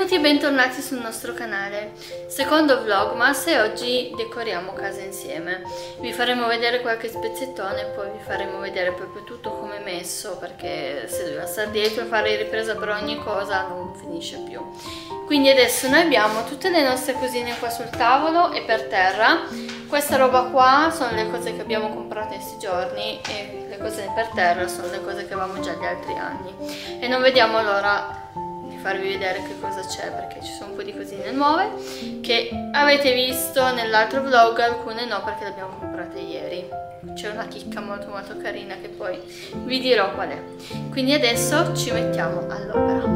Benvenuti e bentornati sul nostro canale, secondo Vlogmas, e oggi decoriamo casa insieme. Vi faremo vedere qualche spezzettone e poi vi faremo vedere proprio tutto come è messo, perché se dobbiamo stare dietro a fare ripresa per ogni cosa non finisce più. Quindi adesso noi abbiamo tutte le nostre cosine qua sul tavolo e per terra. Questa roba qua sono le cose che abbiamo comprato in questi giorni e le cose per terra sono le cose che avevamo già gli altri anni. E non vediamo l'ora farvi vedere che cosa c'è, perché ci sono un po' di cosine nuove che avete visto nell'altro vlog, alcune no perché le abbiamo comprate ieri. C'è una chicca molto carina che poi vi dirò qual è. Quindi adesso ci mettiamo all'opera.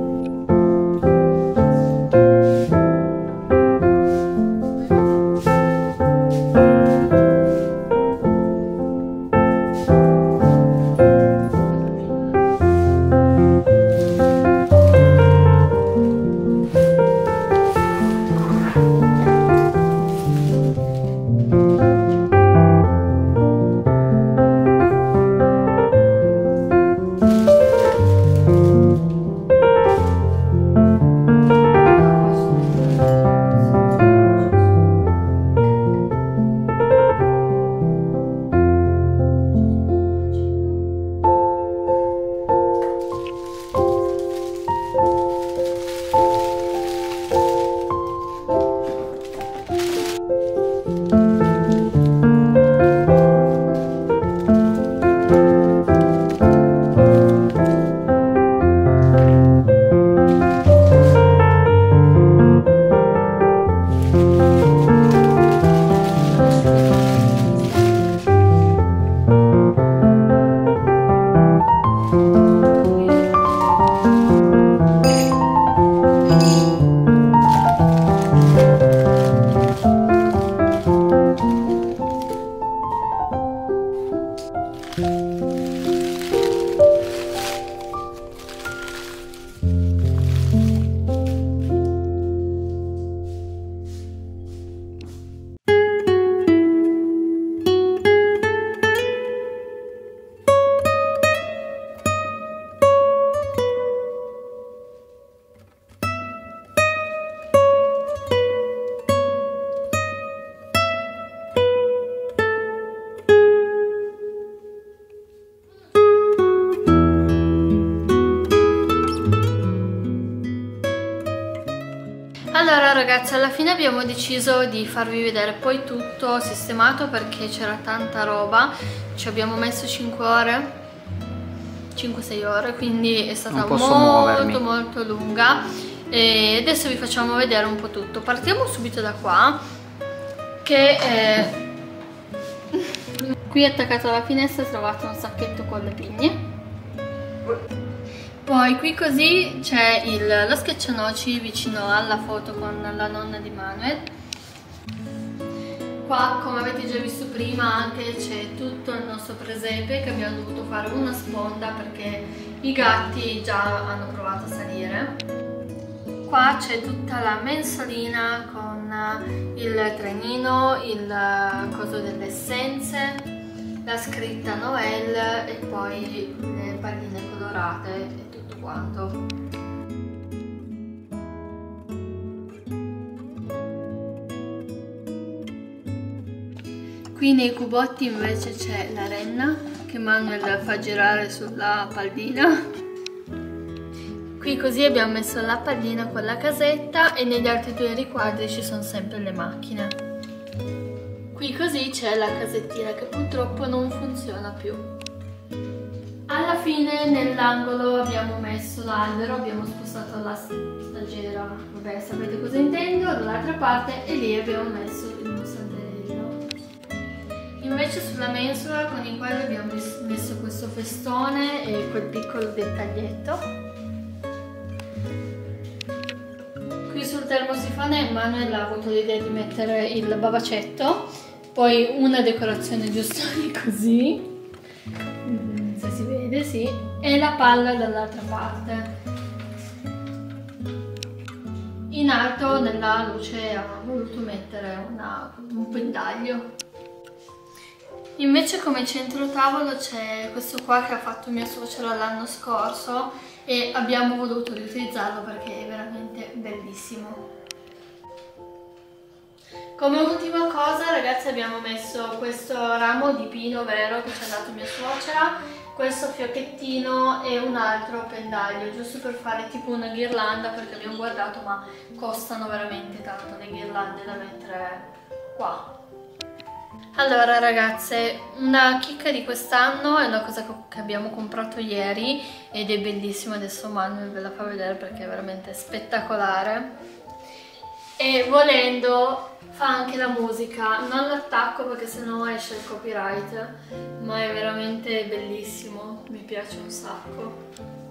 Allora ragazzi, alla fine abbiamo deciso di farvi vedere poi tutto sistemato perché c'era tanta roba. Ci abbiamo messo 5 ore, 5-6 ore, quindi è stata molto lunga. E adesso vi facciamo vedere un po' tutto. Partiamo subito da qua, che qui attaccato alla finestra trovate un sacchetto con le pigne. Poi qui così c'è lo schiaccianoci vicino alla foto con la nonna di Manuel. Qua, come avete già visto prima, anche c'è tutto il nostro presepe, che abbiamo dovuto fare una sponda perché i gatti già hanno provato a salire. Qua c'è tutta la mensolina con il trenino, il coso delle essenze, la scritta Noel e poi le palline colorate e tutto quanto. Qui nei cubotti invece c'è la renna che Manuel fa girare sulla pallina. Qui così abbiamo messo la pallina con la casetta e negli altri due riquadri ci sono sempre le macchine. Qui così c'è la casettina che purtroppo non funziona più. Alla fine nell'angolo abbiamo messo l'albero, abbiamo spostato la stagiera, vabbè sapete cosa intendo, dall'altra parte, e lì abbiamo messo il nostro alberello. Invece sulla mensola con il quale abbiamo messo questo festone e quel piccolo dettaglietto. Qui sul termosifone Manuel ha avuto l'idea di mettere il babacetto, poi una decorazione giusto così, se si vede, sì, e la palla dall'altra parte. In alto nella luce ha voluto mettere un pendaglio. Invece come centro tavolo c'è questo qua che ha fatto mio suocero l'anno scorso e abbiamo voluto riutilizzarlo perché è veramente bellissimo. Come ultima cosa, ragazzi, abbiamo messo questo ramo di pino vero che ci ha dato mia suocera, questo fiocchettino e un altro pendaglio, giusto per fare tipo una ghirlanda, perché abbiamo guardato ma costano veramente tanto le ghirlande da mettere qua. Allora ragazze, una chicca di quest'anno è una cosa che abbiamo comprato ieri ed è bellissima, adesso Manuel ve la fa vedere perché è veramente spettacolare. E volendo fa anche la musica, non l'attacco perché sennò esce il copyright, ma è veramente bellissimo, mi piace un sacco.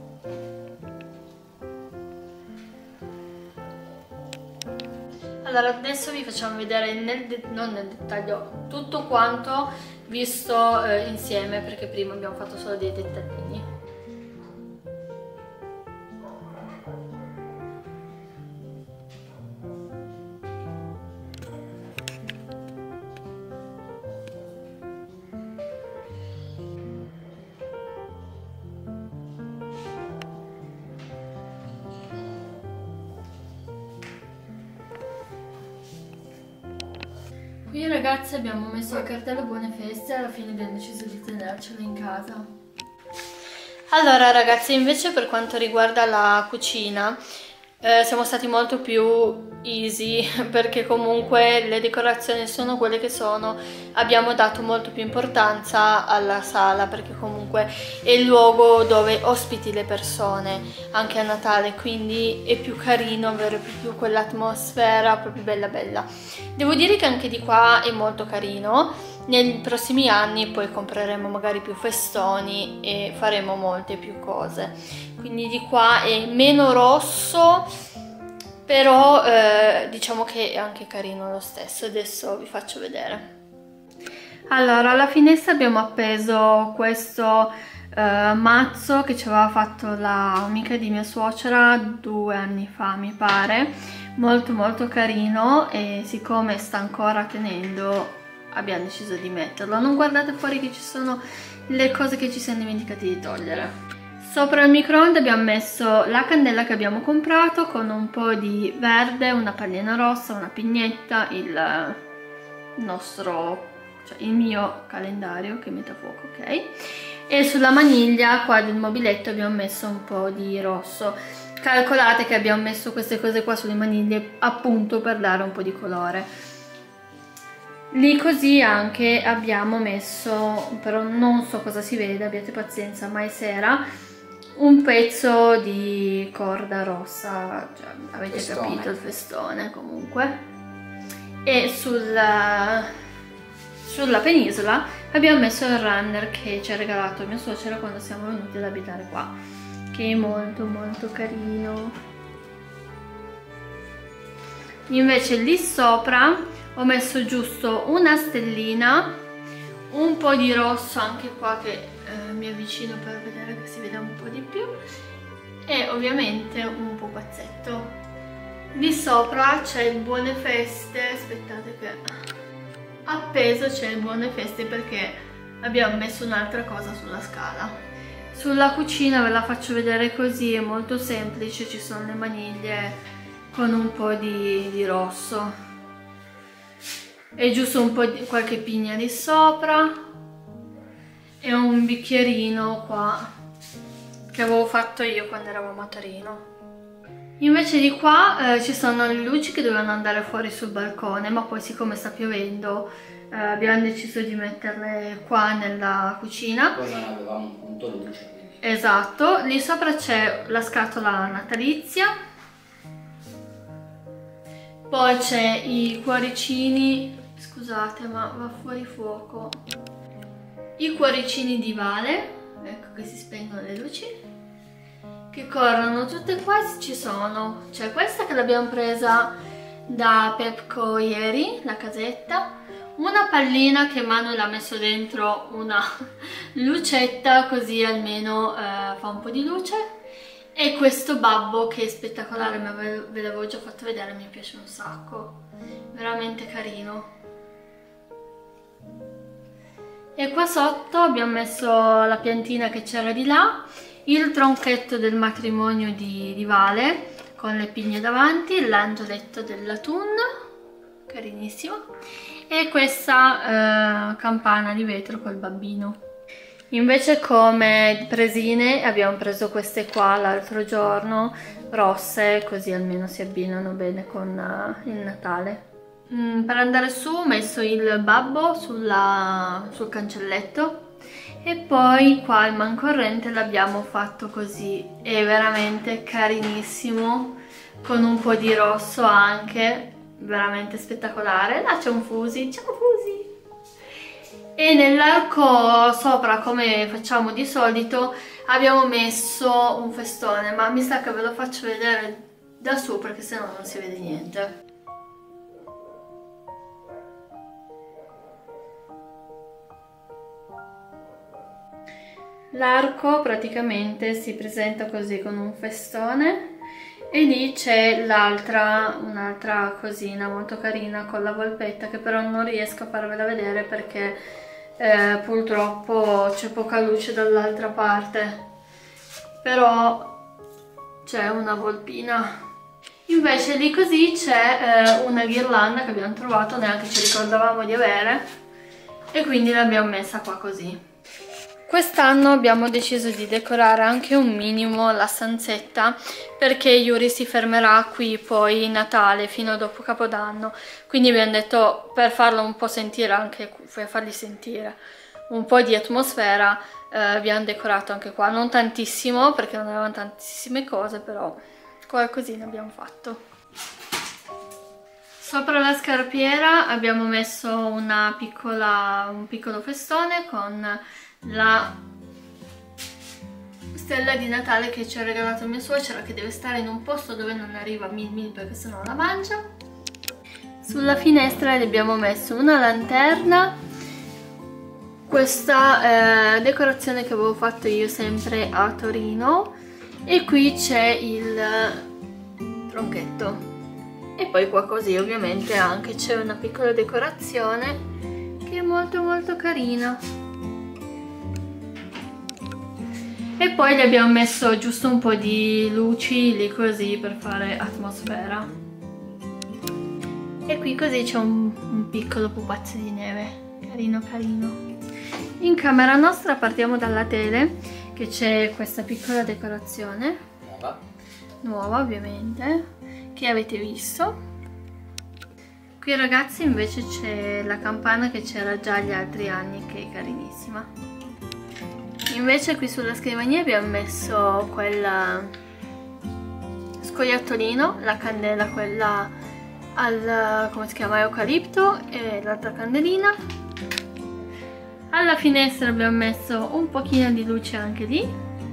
Allora adesso vi facciamo vedere non nel dettaglio tutto quanto visto insieme, perché prima abbiamo fatto solo dei dettaglini. Qui ragazzi abbiamo messo il cartello Buone Feste e alla fine abbiamo deciso di tenercelo in casa. Allora ragazzi, invece per quanto riguarda la cucina siamo stati molto più easy perché comunque le decorazioni sono quelle che sono, abbiamo dato molto più importanza alla sala perché comunque è il luogo dove ospiti le persone anche a Natale, quindi è più carino avere più quell'atmosfera proprio bella bella. Devo dire che anche di qua è molto carino, nei prossimi anni poi compreremo magari più festoni e faremo molte più cose, quindi di qua è meno rosso, però diciamo che è anche carino lo stesso. Adesso vi faccio vedere. Allora, alla finestra abbiamo appeso questo mazzo che ci aveva fatto l'amica di mia suocera 2 anni fa mi pare, molto molto carino, e siccome sta ancora tenendo abbiamo deciso di metterlo. Non guardate fuori che ci sono le cose che ci siamo dimenticati di togliere. Sopra il microonde abbiamo messo la candela che abbiamo comprato con un po' di verde, una pallina rossa, una pignetta, il mio calendario che mette a fuoco, ok? E sulla maniglia qua del mobiletto abbiamo messo un po' di rosso. Calcolate che abbiamo messo queste cose qua sulle maniglie appunto per dare un po' di colore. Lì così anche abbiamo messo, però non so cosa si vede, abbiate pazienza, ma è sera, un pezzo di corda rossa, cioè, avete festone. Capito il festone comunque. E sulla penisola abbiamo messo il runner che ci ha regalato mia suocera quando siamo venuti ad abitare qua, che è molto molto carino. Invece lì sopra ho messo giusto una stellina, un po' di rosso anche qua che mi avvicino per vedere che si veda un po' di più, e ovviamente un pupazzetto. Lì sopra c'è il Buone Feste, aspettate che appeso c'è il Buone Feste perché abbiamo messo un'altra cosa sulla scala. Sulla cucina ve la faccio vedere così, è molto semplice, ci sono le maniglie con un po' di rosso e giusto un po' di qualche pigna di sopra e un bicchierino qua che avevo fatto io quando eravamo a Torino. Invece di qua ci sono le luci che dovevano andare fuori sul balcone, ma poi siccome sta piovendo abbiamo deciso di metterle qua nella cucina. Poi non avevamo un punto luce. Quindi. Esatto, lì sopra c'è la scatola natalizia. Poi c'è i cuoricini, scusate ma va fuori fuoco, i cuoricini di Vale, ecco che si spengono le luci, che corrono tutte qua, ci sono, c'è questa che l'abbiamo presa da Pepco ieri, la casetta, una pallina che Manuel ha messo dentro una lucetta così almeno fa un po' di luce. E questo babbo che è spettacolare, ve l'avevo già fatto vedere, mi piace un sacco, veramente carino. E qua sotto abbiamo messo la piantina che c'era di là, il tronchetto del matrimonio di Vale con le pigne davanti, l'angioletto dell'autunno, carinissimo, e questa campana di vetro col bambino. Invece come presine abbiamo preso queste qua l'altro giorno, rosse, così almeno si abbinano bene con il Natale. Per andare su ho messo il babbo sul cancelletto e poi qua il mancorrente l'abbiamo fatto così, è veramente carinissimo, con un po' di rosso anche, veramente spettacolare. Là c'è un Fusi, ciao Fusi! E nell'arco sopra, come facciamo di solito, abbiamo messo un festone, ma mi sa che ve lo faccio vedere da su perché sennò non si vede niente. L'arco praticamente si presenta così con un festone e lì c'è un'altra cosina molto carina con la volpetta che però non riesco a farvela vedere perché purtroppo c'è poca luce dall'altra parte, però c'è una volpina. Invece lì così c'è una ghirlanda che abbiamo trovato, neanche ci ricordavamo di avere, e quindi l'abbiamo messa qua così. Quest'anno abbiamo deciso di decorare anche un minimo la stanzetta perché Yuri si fermerà qui poi Natale fino a dopo Capodanno, quindi abbiamo detto per farlo un po' sentire anche, per fargli sentire un po' di atmosfera, abbiamo decorato anche qua, non tantissimo perché non avevamo tantissime cose, però qualcosina abbiamo fatto. Sopra la scarpiera abbiamo messo un piccolo festone con la stella di Natale che ci ha regalato mia suocera, che deve stare in un posto dove non arriva Mil perché sennò la mangia. Sulla finestra le abbiamo messo una lanterna, questa decorazione che avevo fatto io sempre a Torino, e qui c'è il tronchetto, e poi qua così ovviamente anche c'è una piccola decorazione che è molto molto carina. E poi gli abbiamo messo giusto un po' di luci lì così per fare atmosfera. E qui così c'è un piccolo pupazzo di neve, carino carino. In camera nostra partiamo dalla tele, che c'è questa piccola decorazione. Nuova ovviamente, che avete visto. Qui ragazzi invece c'è la campana che c'era già gli altri anni, che è carinissima. Invece qui sulla scrivania abbiamo messo quel scoiattolino, la candela quella al, come si chiama, eucalipto, e l'altra candelina. Alla finestra abbiamo messo un pochino di luce anche lì.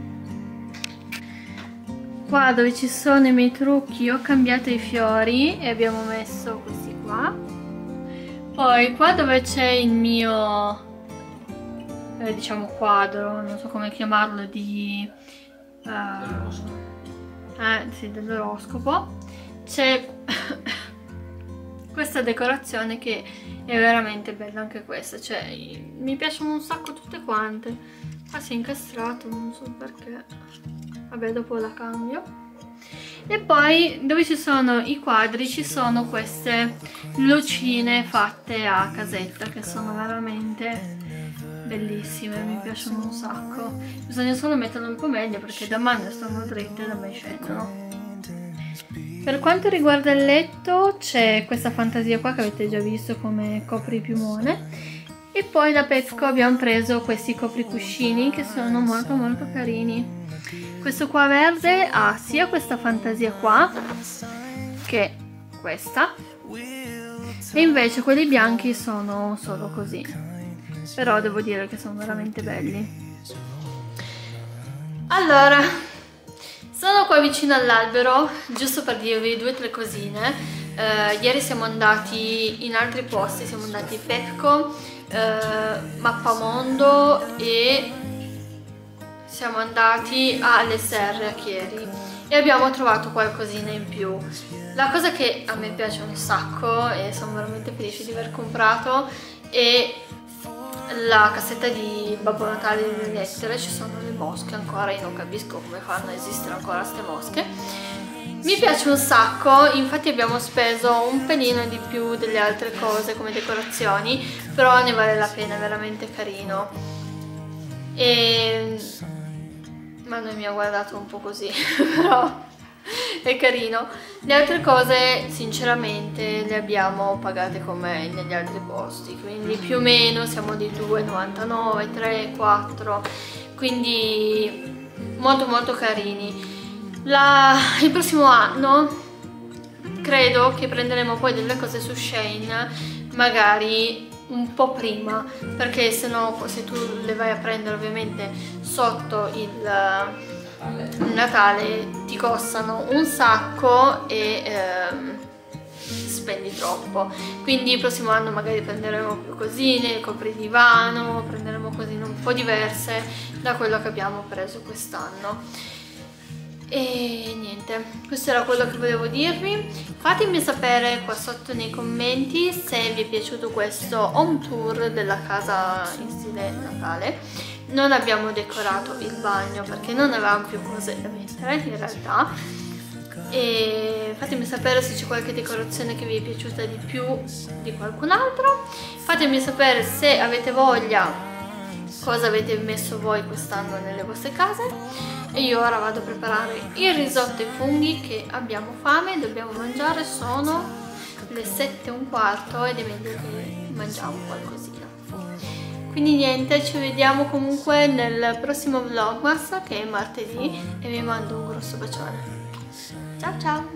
Qua dove ci sono i miei trucchi ho cambiato i fiori e abbiamo messo questi qua. Poi qua dove c'è il mio diciamo quadro, non so come chiamarlo, di sì, dell'oroscopo, c'è questa decorazione che è veramente bella anche questa, cioè mi piacciono un sacco tutte quante. Qua si è incastrato, non so perché, vabbè dopo la cambio. E poi dove ci sono i quadri ci sono queste lucine fatte a casetta che sono veramente bellissime, mi piacciono un sacco. Bisogna solo metterle un po' meglio perché da mano stanno dritte e da me scendono. Per quanto riguarda il letto c'è questa fantasia qua che avete già visto come copripiumone, e poi da Petco abbiamo preso questi copricuscini che sono molto molto carini. Questo qua verde ha sia questa fantasia qua che questa, e invece quelli bianchi sono solo così, però devo dire che sono veramente belli. Allora, sono qua vicino all'albero giusto per dirvi 2 o 3 cosine. Ieri siamo andati in altri posti, siamo andati Petco, Mappamondo e siamo andati alle Serre a Chieri e abbiamo trovato qualcosina in più. La cosa che a me piace un sacco e sono veramente felice di aver comprato è la cassetta di Babbo Natale delle lettere, ci sono le mosche ancora, io non capisco come fanno a esistere ancora queste mosche. Mi piace un sacco, infatti abbiamo speso un pelino di più delle altre cose come decorazioni, però ne vale la pena, è veramente carino. Ma noi mi ha guardato un po' così, però è carino. Le altre cose sinceramente le abbiamo pagate come negli altri posti, quindi più o meno siamo di 2,99, 3, 4, quindi molto molto carini. Il prossimo anno credo che prenderemo poi delle cose su Shein, magari un po' prima, perché se no, se tu le vai a prendere ovviamente sotto il Natale ti costano un sacco e spendi troppo. Quindi il prossimo anno magari prenderemo più cosine, copridivano, prenderemo cosine un po' diverse da quello che abbiamo preso quest'anno. E niente, questo era quello che volevo dirvi. Fatemi sapere qua sotto nei commenti se vi è piaciuto questo home tour della casa in stile Natale. Non abbiamo decorato il bagno perché non avevamo più cose da mettere in realtà. E fatemi sapere se c'è qualche decorazione che vi è piaciuta di più di qualcun altro. Fatemi sapere se avete voglia, cosa avete messo voi quest'anno nelle vostre case. E io ora vado a preparare il risotto ai funghi che abbiamo fame, dobbiamo mangiare, sono le 7:15 ed è meglio che mangiamo qualcosina. Quindi niente, ci vediamo comunque nel prossimo vlogmas che è martedì e vi mando un grosso bacione. Ciao ciao!